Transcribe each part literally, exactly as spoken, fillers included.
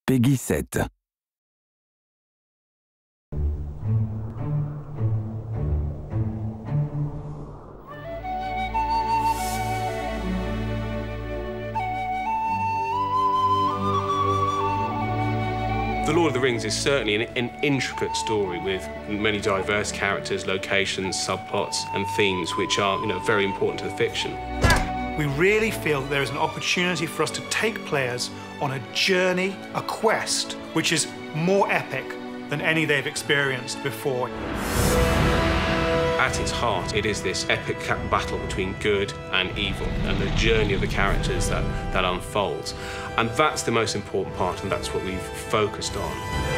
Peggy seven. The Lord of the Rings is certainly an, an intricate story with many diverse characters, locations, subplots and themes which are, you know, very important to the fiction. We really feel that there is an opportunity for us to take players on a journey, a quest, which is more epic than any they've experienced before. At its heart, it is this epic battle between good and evil and the journey of the characters that, that unfolds. And that's the most important part, and that's what we've focused on.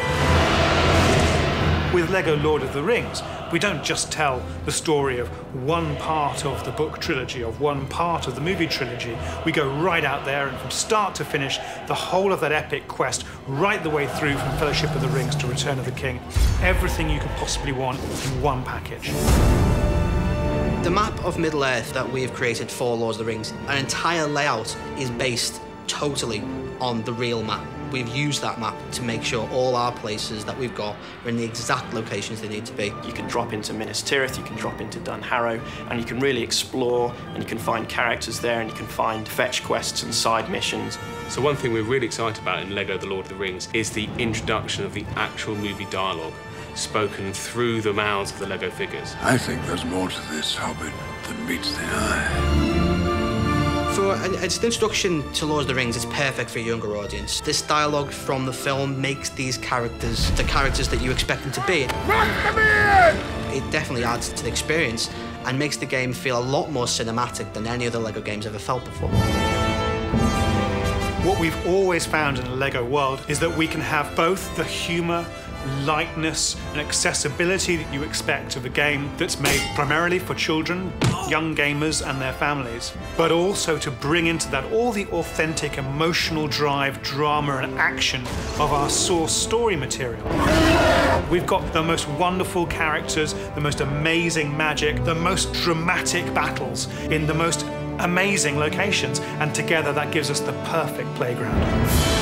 With LEGO Lord of the Rings, we don't just tell the story of one part of the book trilogy, of one part of the movie trilogy. We go right out there and from start to finish, the whole of that epic quest, right the way through from Fellowship of the Rings to Return of the King. Everything you could possibly want in one package. The map of Middle-earth that we've created for Lord of the Rings, an entire layout is based totally on the real map. We've used that map to make sure all our places that we've got are in the exact locations they need to be. You can drop into Minas Tirith, you can drop into Dun Harrow, and you can really explore, and you can find characters there, and you can find fetch quests and side missions. So one thing we're really excited about in LEGO The Lord of the Rings is the introduction of the actual movie dialogue spoken through the mouths of the LEGO figures. I think there's more to this Hobbit than meets the eye. For an, an introduction to Lord of the Rings, it's perfect for a younger audience. This dialogue from the film makes these characters the characters that you expect them to be. It definitely adds to the experience and makes the game feel a lot more cinematic than any other LEGO games ever felt before. What we've always found in the LEGO world is that we can have both the humour, lightness and accessibility that you expect of a game that's made primarily for children, young gamers and their families, but also to bring into that all the authentic emotional drive, drama and action of our source story material. We've got the most wonderful characters, the most amazing magic, the most dramatic battles in the most amazing locations, and together that gives us the perfect playground.